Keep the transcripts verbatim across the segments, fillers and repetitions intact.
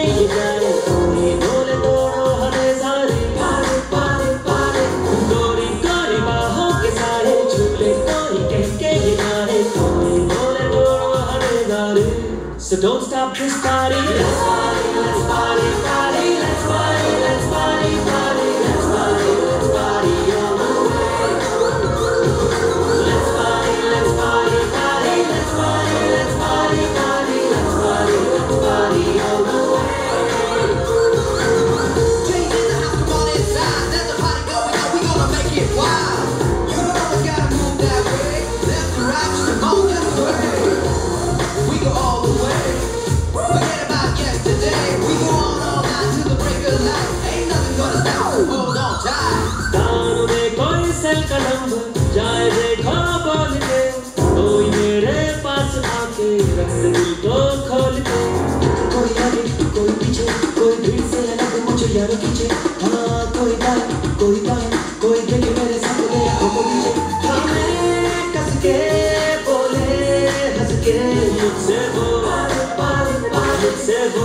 ये जाने कोई बोले तोड़ो हमें सारे पारे पारे पारे गोरी गोरी बाहों के सारे झूले कोई कह के ये जाने कोई बोले तोड़ो हमें सारे So don't stop this party. Let's party, let's party, party, let's party, let's party, party, let's party, let's party all the way. Let's party, let's party, party, let's party, let's party, party, let's party, let's party all the way. Change in the house, come on inside. There's a party going on, we gonna make it wild. You know we gotta move that way. Left to right, come on, that's the way. We go all the way. Forget about yesterday. We go on all night till the break of light. Ain't nothing gonna stop us. Hold on tight. दानों में कोई सल कलम जाए देखो बोल के कोई मेरे पास आके रख दे दिल को खोल के कोई आगे कोई पीछे कोई भीड़ से अलग मुझे यार खींचे हाँ कोई दाएं कोई बाएं कोई देखे मेरे साथ ले आंखों को नीचे हमें कस के बोले हंस के मुझसे वो मुझसे वो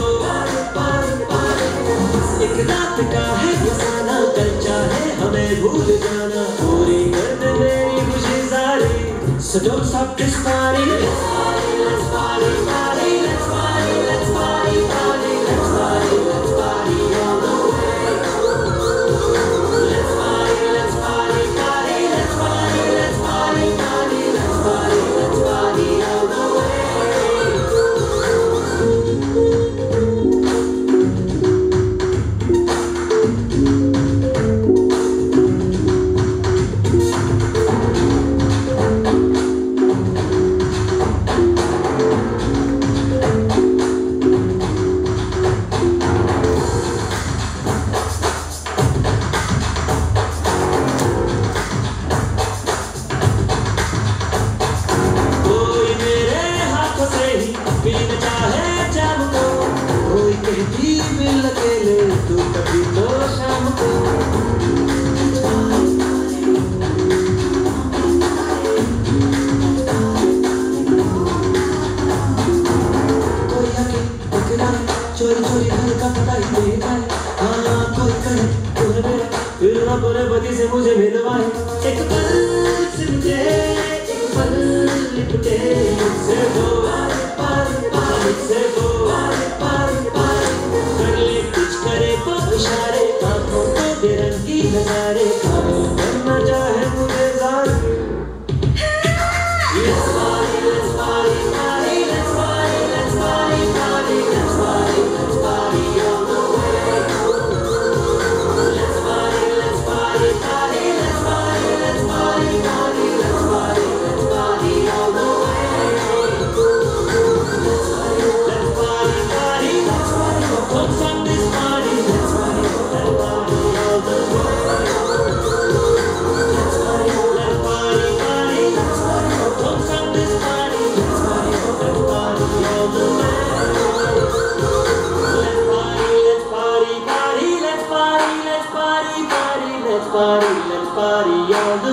एक रात का है फसाना कल चाहे हमें भूल जाना पूरी कर दे मेरी गुज़ारी So don't stop this party Let's party, let's party, party Let's party, let's party, party Let's party, let's party all the way Let's party, let's party, party Let's party, let's party, party Let's party, let's party all the way से मुझे मिलवाए एक पल से मुझे एक पल लिपटे मुझसे वो पार पार मुझसे वो पार पार कर ले कुछ करे तो इशारे आंखों को बेरंगी नजारे काबू करना चाहे मुझे ज़ारे Let's party, let's party, party, let's party, let's party, party, let's party, let's party all the way. Let's party, let's party, party, let's party, let's party, party, let's party, let's party all the way. Let's party, let's party, party, let's party, don't stop this party. Let's party, let's party all the way. Let's party, let's party, party, let's party, don't stop this party. Let's party, let's party all the way. Let's party, let's party, party, let's party, let's party, party, let's party, let's party all the way.